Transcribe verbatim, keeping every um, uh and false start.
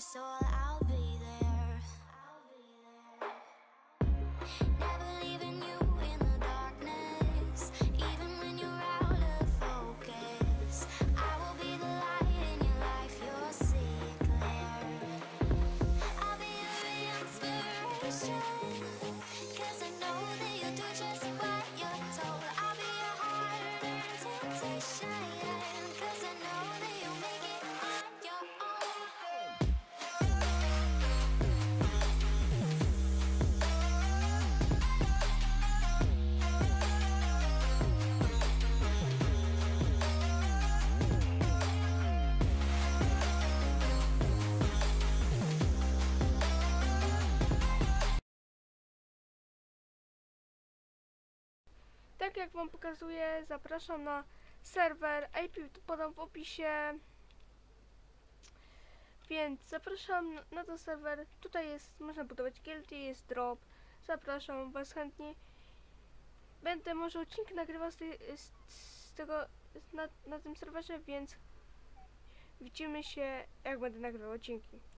so I'll be there. Never leaving you in the darkness, even when you're out of focus. I will be the light in your life, you'll see it clear. I'll be your inspiration, 'cause I know that you'll do just what you're told. I'll be your heart-earned temptation, 'cause I know that you'll make it on your own. Tak jak wam pokazuję, zapraszam na serwer, I P tu podam w opisie. Więc zapraszam na ten serwer. Tutaj jest, można budować gildy, jest drop. Zapraszam was chętnie. Będę może odcinki nagrywał z, tej, z, z tego na, na tym serwerze, więc widzimy się, jak będę nagrywał odcinki.